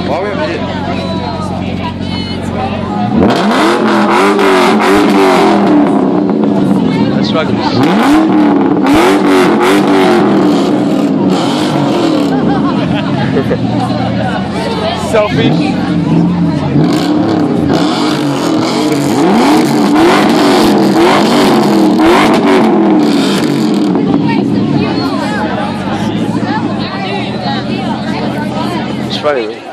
Why we have Let's struggle. Selfie. It's funny, man.